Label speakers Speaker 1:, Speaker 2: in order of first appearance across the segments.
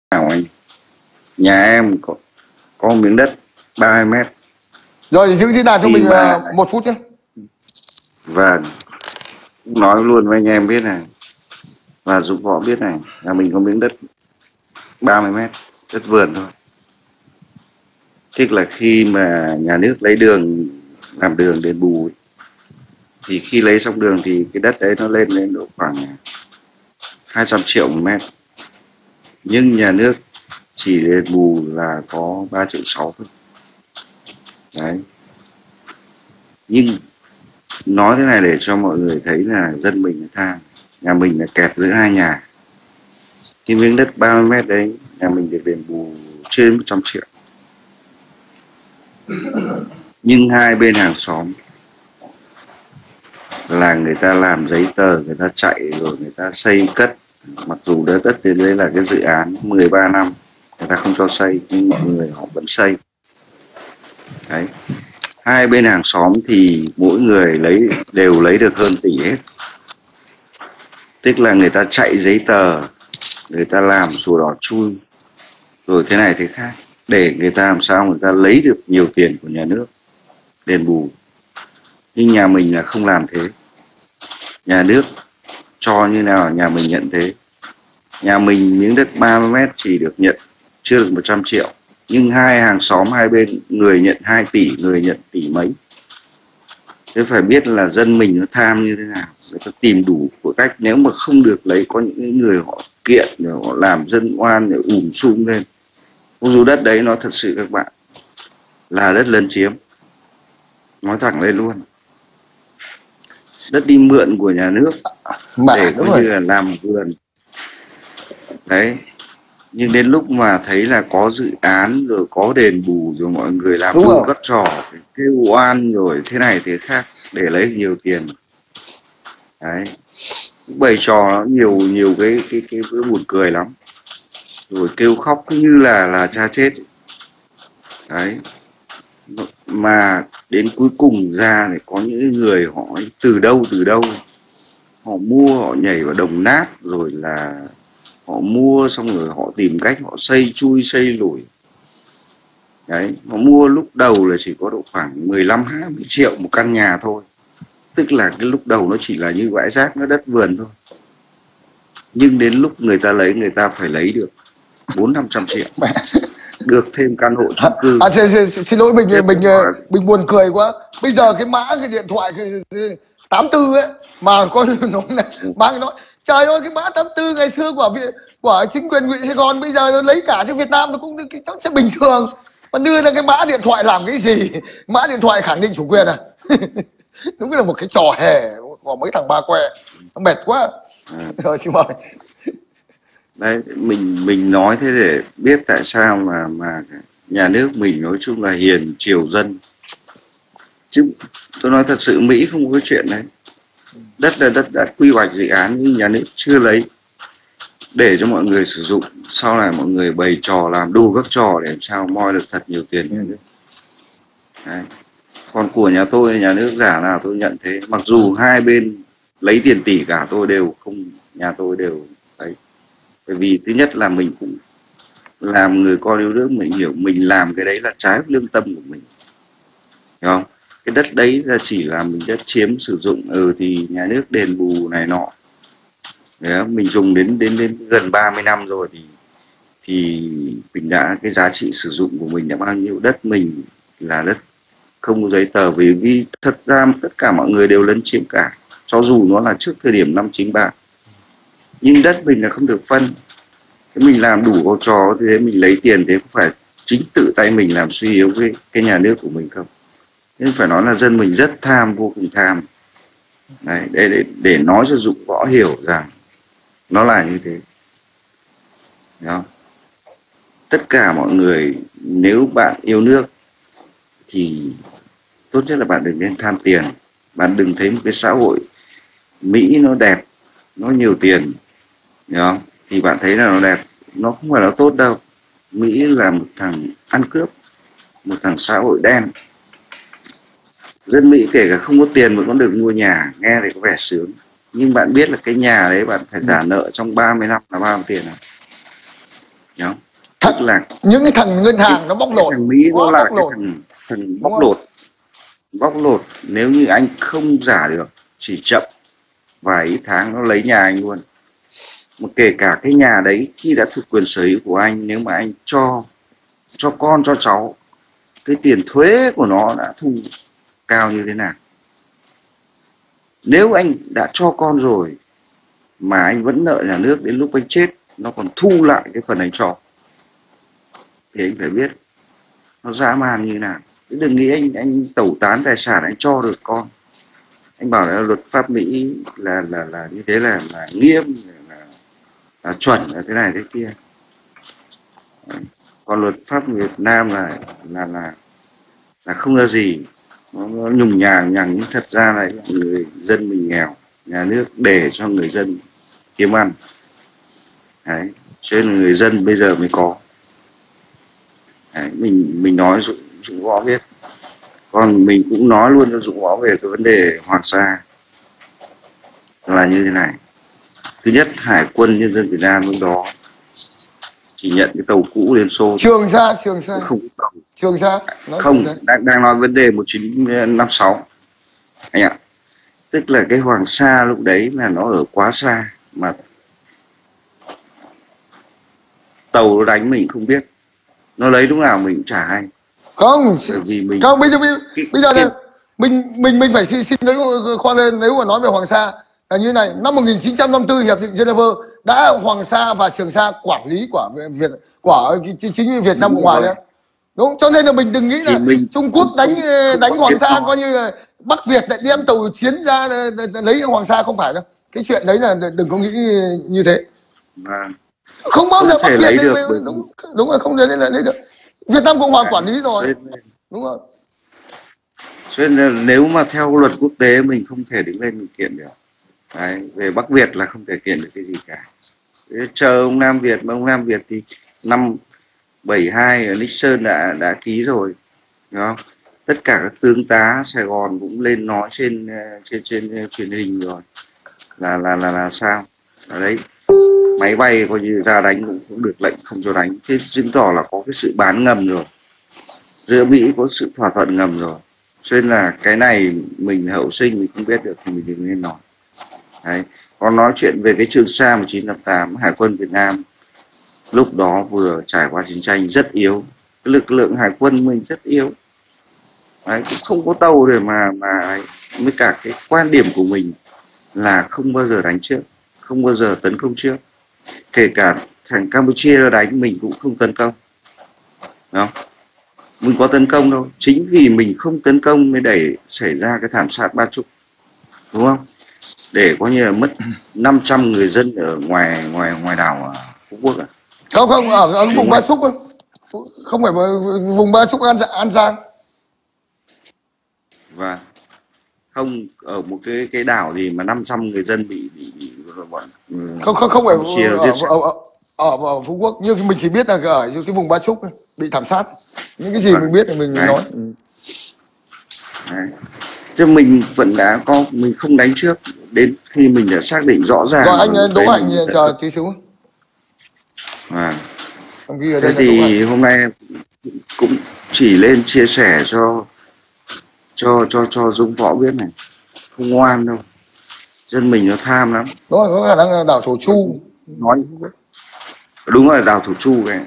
Speaker 1: nào anh? Nhà em có một miếng đất 30 mét.
Speaker 2: Rồi giữ diễn đàn cho mình
Speaker 1: mà
Speaker 2: 1 phút nhé.
Speaker 1: Và nói luôn với anh em biết này, và Dũng Võ biết này, là mình có miếng đất 30 mét, đất vườn thôi. Tức là khi mà nhà nước lấy đường làm đường đền bù ấy, thì khi lấy xong đường thì cái đất đấy nó lên độ khoảng 200 triệu một mét. Nhưng nhà nước chỉ đền bù là có 3,6 triệu thôi. Đấy. Nhưng nói thế này để cho mọi người thấy là dân mình là tham. Nhà mình là kẹt giữa hai nhà. Cái miếng đất 30 mét đấy, nhà mình được đền bù trên 100 triệu. Nhưng hai bên hàng xóm là người ta làm giấy tờ, người ta chạy rồi người ta xây cất. Mặc dù đất đến đấy là cái dự án 13 năm, người ta không cho xây, nhưng mọi người họ vẫn xây. Đấy. Hai bên hàng xóm thì mỗi người đều lấy được hơn tỷ hết. Tức là người ta chạy giấy tờ, người ta làm sổ đỏ chui, rồi thế này thế khác, để người ta làm sao người ta lấy được nhiều tiền của nhà nước đền bù. Nhưng nhà mình là không làm thế. Nhà nước cho như nào nhà mình nhận thế. Nhà mình miếng đất 30 mét chỉ được nhận chưa được 100 triệu. Nhưng hai hàng xóm hai bên, người nhận 2 tỷ, người nhận tỷ mấy. Thế phải biết là dân mình nó tham như thế nào. Người ta tìm đủ của cách. Nếu mà không được lấy, có những người họ kiện, rồi họ làm dân oan, rồi sum lên. Mặc dù đất đấy nó thật sự các bạn là đất lấn chiếm. Nói thẳng lên luôn. Đất đi mượn của nhà nước để coi như là làm vườn. Đấy. Nhưng đến lúc mà thấy là có dự án rồi có đền bù rồi mọi người làm đủ các trò kêu oan rồi thế này thế khác để lấy nhiều tiền. Đấy. Bày trò nhiều cái buồn cười lắm. Rồi kêu khóc cứ như là cha chết. Đấy. Mà đến cuối cùng ra thì có những người họ từ đâu họ mua, họ nhảy vào đồng nát, rồi là họ mua xong rồi họ tìm cách họ xây chui xây lủi. Đấy, họ mua lúc đầu là chỉ có độ khoảng 15-20 triệu một căn nhà thôi. Tức là cái lúc đầu nó chỉ là như bãi rác, nó đất vườn thôi. Nhưng đến lúc người ta lấy, người ta phải lấy được 400-500 triệu. Được thêm căn hộ chung cư.
Speaker 2: Xin lỗi mình buồn cười quá. Bây giờ cái mã cái điện thoại cái 84 ấy mà coi nó mang nói trời ơi, cái mã 84 ngày xưa của chính quyền huyện Sài Gòn bây giờ nó lấy cả cho Việt Nam, nó cũng sẽ bình thường. Mà đưa ra cái mã điện thoại làm cái gì? Mã điện thoại khẳng định chủ quyền à? Đúng là một cái trò hề của mấy thằng ba que. Nó mệt quá. Rồi xin mời.
Speaker 1: Đấy, mình nói thế để biết tại sao mà nhà nước mình nói chung là hiền chiều dân. Chứ tôi nói thật sự Mỹ không có cái chuyện đấy. Đất là đất đã quy hoạch dự án nhưng nhà nước chưa lấy để cho mọi người sử dụng. Sau này mọi người bày trò làm đủ các trò để làm sao moi được thật nhiều tiền. Đấy. Còn của nhà tôi nhà nước giả nào tôi nhận thế. Mặc dù hai bên lấy tiền tỷ cả, tôi đều không, nhà tôi đều đấy. Bởi vì thứ nhất là mình cũng làm người con yêu nước, mình hiểu mình làm cái đấy là trái với lương tâm của mình, hiểu không? Cái đất đấy là chỉ là mình đất chiếm sử dụng, thì nhà nước đền bù này nọ. Đấy, mình dùng đến gần 30 năm rồi thì mình đã, cái giá trị sử dụng của mình đã bao nhiêu. Đất mình là đất không có giấy tờ, vì thật ra tất cả mọi người đều lấn chiếm cả, cho dù nó là trước thời điểm năm 93. Nhưng đất mình là không được phân. Thế mình làm đủ có trò thế mình lấy tiền, thế có phải chính tự tay mình làm suy yếu cái nhà nước của mình không? Nên phải nói là dân mình rất tham, vô cùng tham. Đấy, để nói cho Dũng Võ hiểu rằng nó là như thế. Đúng không? Tất cả mọi người, nếu bạn yêu nước thì tốt nhất là bạn đừng nên tham tiền. Bạn đừng thấy một cái xã hội Mỹ nó đẹp, nó nhiều tiền, hiểu không? Thì bạn thấy là nó đẹp. Nó không phải là tốt đâu. Mỹ là một thằng ăn cướp, một thằng xã hội đen. Dân Mỹ kể cả không có tiền vẫn còn được mua nhà, nghe thì có vẻ sướng. Nhưng bạn biết là cái nhà đấy bạn phải trả nợ trong 30 năm là bao nhiêu tiền à? Đúng. Tức là
Speaker 2: những cái thằng ngân hàng nó bóc lột,
Speaker 1: thằng Mỹ nó là cái thằng bóc lột. Nếu như anh không giả được, chỉ chậm vài ít tháng nó lấy nhà anh luôn. Mà kể cả cái nhà đấy khi đã thuộc quyền sở hữu của anh, nếu mà anh cho con cho cháu, cái tiền thuế của nó đã thu cao như thế nào. Nếu anh đã cho con rồi mà anh vẫn nợ nhà nước, đến lúc anh chết nó còn thu lại cái phần anh cho, thì anh phải biết nó dã man như thế nào. Đừng nghĩ anh tẩu tán tài sản anh cho được con. Anh bảo là luật pháp Mỹ là như thế là nghiêm, là chuẩn, là thế này thế kia. Còn luật pháp Việt Nam là không ra gì, nó nhùng nhàng, nhưng thật ra là người dân mình nghèo, nhà nước để cho người dân kiếm ăn. Đấy, cho nên người dân bây giờ mới có. Đấy, mình nói Dũng Võ biết. Còn mình cũng nói luôn cho Dũng Võ về cái vấn đề Hoàng Sa là như thế này. Thứ nhất, Hải quân Nhân dân Việt Nam lúc đó chỉ nhận cái tàu cũ Liên Xô.
Speaker 2: Trường Sa
Speaker 1: không
Speaker 2: Trường Sa
Speaker 1: không đang nói vấn đề 1956 anh ạ. Tức là cái Hoàng Sa lúc đấy là nó ở quá xa, mà tàu nó đánh mình không biết, nó lấy lúc nào mình cũng chả hay.
Speaker 2: Không,
Speaker 1: vì mình
Speaker 2: không, bây giờ là mình phải xin lấy khoan lên. Nếu mà nói về Hoàng Sa là như này, năm 1954 hiệp định Geneva đã Hoàng Sa và Trường Sa quản lý của chính Việt Nam Cộng Hòa đấy. Đúng, cho nên là mình đừng nghĩ là Trung Quốc đánh Hoàng Sa coi như là Bắc Việt lại đem tàu chiến ra lấy Hoàng Sa, không phải đâu. Cái chuyện đấy là đừng có nghĩ như thế. Không bao giờ Bắc Việt lấy được. Đúng rồi, không thể lấy được. Việt Nam Cộng Hòa quản lý rồi. Đúng rồi.
Speaker 1: Cho nên là nếu mà theo luật quốc tế mình không thể đứng lên mình kiện được. Đấy, về Bắc Việt là không thể kiện được cái gì cả. Chờ ông Nam Việt, mà ông Nam Việt thì năm 72 ở Nixon đã ký rồi, đúng không? Tất cả các tướng tá Sài Gòn cũng lên nói trên truyền hình rồi là sao ở đấy, máy bay coi như ra đánh cũng không được lệnh không cho đánh, thế chứng tỏ là có cái sự bán ngầm rồi, giữa Mỹ có sự thỏa thuận ngầm rồi. Cho nên là cái này mình hậu sinh mình không biết được thì mình đừng nên nói. Đấy. Còn nói chuyện về cái Trường Sa 1958, Hải quân Việt Nam lúc đó vừa trải qua chiến tranh rất yếu, cái lực lượng hải quân mình rất yếu. Đấy, cũng không có tàu để mà với cả cái quan điểm của mình là không bao giờ đánh trước, không bao giờ tấn công trước. Kể cả thằng Campuchia đánh mình cũng không tấn công. Đúng không? Mình có tấn công đâu, chính vì mình không tấn công mới đẩy xảy ra cái thảm sát Ba Chúc, đúng không? Để có như là mất 500 người dân ở ngoài đảo Phú Quốc à?
Speaker 2: Không, ở vùng Ba Chúc, không phải vùng Ba Chúc An Giang.
Speaker 1: Và không ở một cái đảo gì mà 500 người dân bị bọn
Speaker 2: không phải ở Phú Quốc, nhưng mình chỉ biết là ở cái vùng Ba Chúc bị thảm sát. Những cái gì mình biết thì mình nói.
Speaker 1: Đấy. Chứ mình vẫn đã có, mình không đánh trước đến khi mình đã xác định rõ ràng.
Speaker 2: Rồi anh Đỗ Hạnh chờ tí xíu.
Speaker 1: Thế thì hôm nay cũng chỉ lên chia sẻ cho Dũng Võ biết này, không ngoan đâu, dân mình nó tham lắm.
Speaker 2: Đúng rồi, có khả năng là đảo Thổ Chu.
Speaker 1: Nói đúng rồi, đảo Thổ Chu này.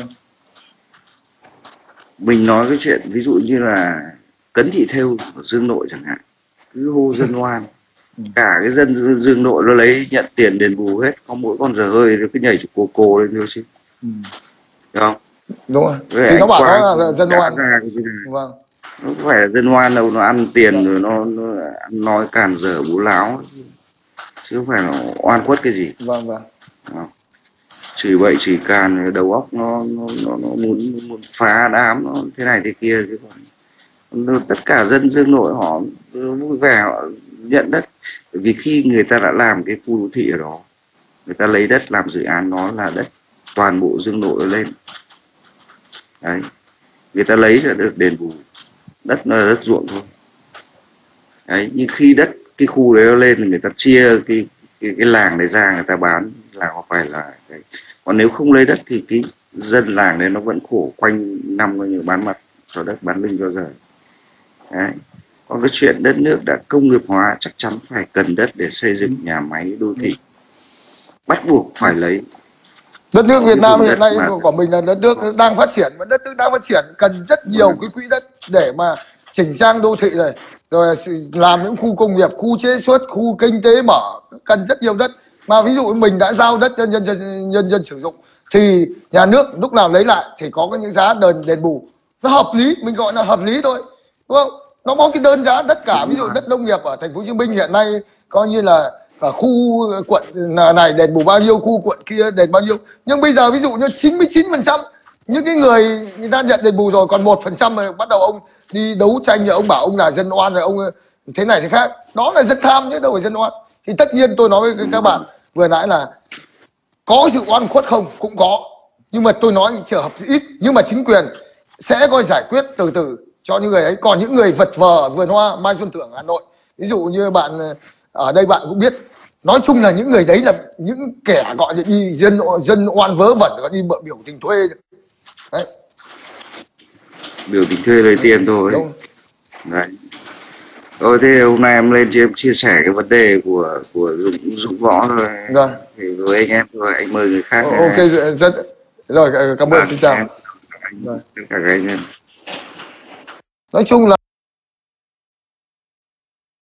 Speaker 1: Mình nói cái chuyện ví dụ như là Cấn Thị Thêu ở Dương Nội chẳng hạn, cứ hô dân ngoan, cả cái dân Dương Nội nó lấy nhận tiền đền bù hết, có mỗi con dở hơi nó cứ nhảy chụp cô lên thôi chứ, đúng không?
Speaker 2: Đúng rồi. Thì nó bảo nó là dân ngoan.
Speaker 1: Vâng. Nó không phải là dân ngoan đâu, nó ăn tiền rồi nó nói càn dở bú láo, chứ không phải là oan khuất cái gì.
Speaker 2: Vâng.
Speaker 1: Chửi bậy chửi càn, đầu óc nó muốn phá đám, nó thế này thế kia, chứ còn tất cả dân Dương Nội họ vui vẻ, họ nhận đất. Bởi vì khi người ta đã làm cái khu đô thị ở đó, người ta lấy đất làm dự án, nó là đất toàn bộ Dương Nội lên. Đấy, người ta lấy là được đền bù, đất nó là đất ruộng thôi. Đấy, nhưng khi đất cái khu đấy nó lên thì người ta chia cái làng đấy ra, người ta bán là có phải là Còn nếu không lấy đất thì cái dân làng đấy nó vẫn khổ quanh năm coi như bán mặt cho đất, bán lưng cho giờ. Đấy. Còn cái chuyện đất nước đã công nghiệp hóa chắc chắn phải cần đất để xây dựng nhà máy đô thị, bắt buộc phải lấy.
Speaker 2: Đất nước
Speaker 1: Có
Speaker 2: Việt
Speaker 1: cái
Speaker 2: Nam
Speaker 1: vùng
Speaker 2: hiện
Speaker 1: đất
Speaker 2: nay
Speaker 1: mà
Speaker 2: của mình là đất nước đang phát triển, mà đất nước đang phát triển cần rất nhiều cái quỹ đất để mà chỉnh trang đô thị này, rồi làm những khu công nghiệp, khu chế xuất, khu kinh tế mở, cần rất nhiều đất. Mà ví dụ mình đã giao đất cho nhân dân sử dụng thì nhà nước lúc nào lấy lại thì có những giá đền bù nó hợp lý, mình gọi là hợp lý thôi, đúng không? Nó có cái đơn giá đất cả. Ví dụ đất nông nghiệp ở thành phố Hồ Chí Minh hiện nay coi như là ở khu quận này đền bù bao nhiêu, khu quận kia đền bao nhiêu, nhưng bây giờ ví dụ như 99% những cái người ta nhận đền bù rồi, còn 1% mà bắt đầu ông đi đấu tranh thì ông bảo ông là dân oan, rồi ông thế này thế khác, đó là dân tham chứ đâu phải dân oan. Thì tất nhiên tôi nói với các bạn vừa nãy là có sự oan khuất không, cũng có, nhưng mà tôi nói trường hợp ít, nhưng mà chính quyền sẽ coi giải quyết từ từ cho những người ấy. Còn những người vật vờ ở vườn hoa Mai Xuân Thượng Hà Nội, ví dụ như bạn ở đây bạn cũng biết, nói chung là những người đấy là những kẻ gọi là đi dân oan vớ vẩn, gọi đi biểu tình thuê đấy.
Speaker 1: biểu tình thuê lấy tiền thôi.
Speaker 2: Đúng.
Speaker 1: Đấy. Thôi thế hôm nay em lên cho em chia sẻ cái vấn đề của Dũng Võ thôi.
Speaker 2: Rồi.
Speaker 1: Thì với anh em thôi, anh mời người khác.
Speaker 2: Ok, rất rồi, cảm ơn, xin chào.
Speaker 1: Tất cả các anh em.
Speaker 2: Nói chung là